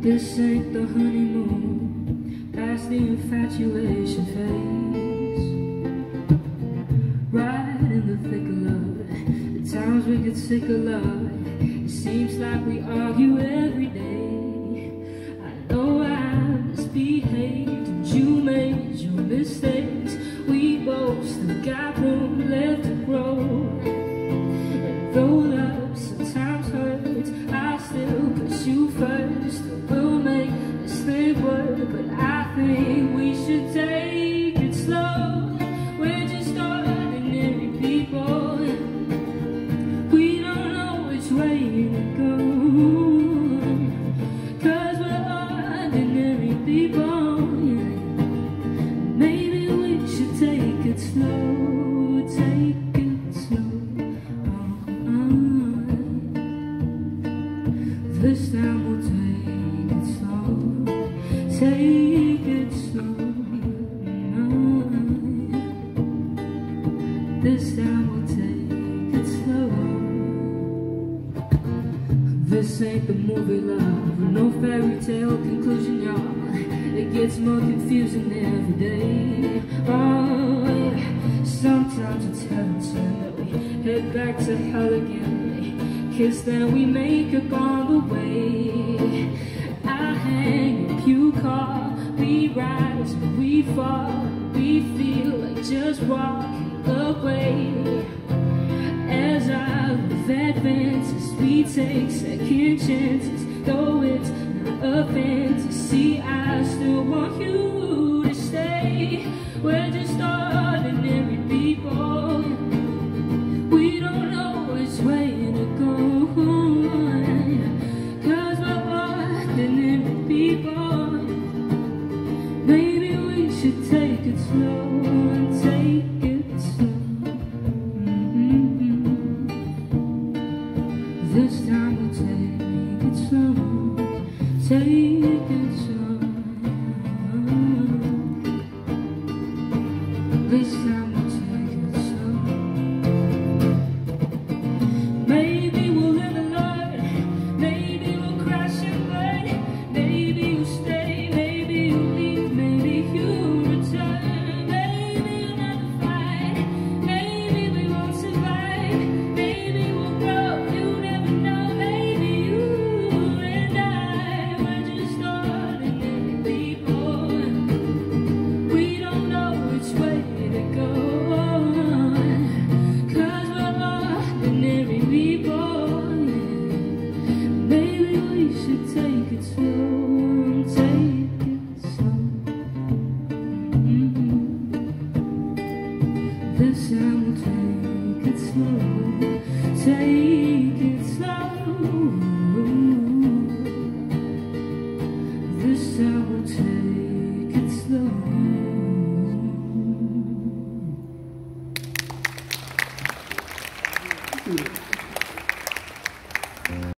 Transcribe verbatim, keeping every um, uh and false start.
This ain't the honeymoon, past the infatuation phase. Right in the thick of love, the times we get sick of love. It seems like we argue every day. I know I misbehaved and you made your mistakes. We both still got room left to grow. And though love sometimes hurts, I still pursue first. We'll make this thing work, but I think we should take it slow. We're just ordinary people. We don't know which way to go, 'cause we're ordinary people. Maybe we should take it slow, take it slow. Oh, this time we'll take it slow, take it slow. This time we'll take it slow. This ain't the movie love, no fairy tale conclusion, y'all. It gets more confusing every day. Oh, yeah. Sometimes it's heaven sent that we head back to hell again. Kiss, then we make up on the way. I hang if you call, we rise and we fall. We feel like just walking away. As our love advances, we take second chances. Though it's not a fantasy, I still want you to stay. We're just ordinary people. We don't know which way to go, 'cause we're ordinary people. Maybe we should take it slow and take it slow. Mm-hmm. This time we'll take it slow, take it slow. This time we'll take it slow. Maybe we'll live alone, maybe we'll crash and burn. Maybe you'll stay, maybe you'll leave, maybe you'll return. Maybe you'll never fight, maybe we won't survive. Maybe we'll grow, you never know. Maybe you and I, we're just ordinary people. We don't know which way to go, 'cause we're ordinary people. Maybe we should take it slow, take it slow. Mm-hmm. This time we'll take it slow, take it slow. This time we'll take it slow.